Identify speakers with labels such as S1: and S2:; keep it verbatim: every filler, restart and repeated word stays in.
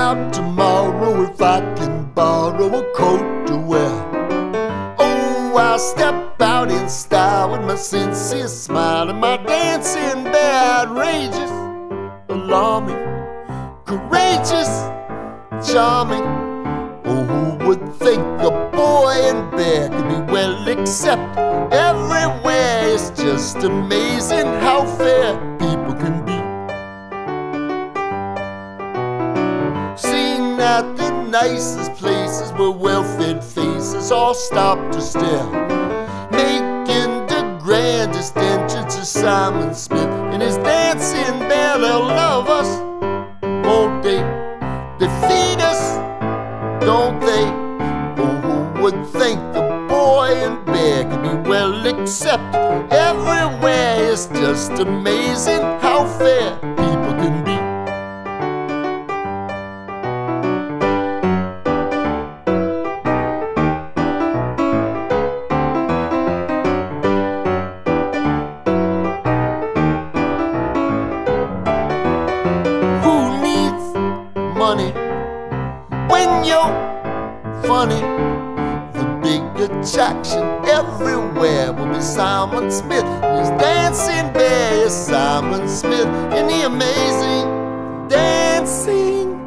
S1: about tomorrow if I can borrow a coat to wear. Oh, I'll step out in style with my sincere smile and my dancing bear. Outrageous, alarming, courageous, charming. Oh, who would think a boy in bear could be well accepted everywhere? It's just amazing how fair people can be. Seen at the nicest places where well-fed faces all stop to stare, making the grandest entrance to Simon Smith and his dancing bear. They'll love us, won't they? They feed us, don't they? Oh, who would think a boy in bear could be well accepted everywhere? It's just amazing how fair people can be. Who needs money when you're funny? The big attraction everywhere will be Simon Smith and his dancing bear. Yes, Simon Smith and the amazing dancing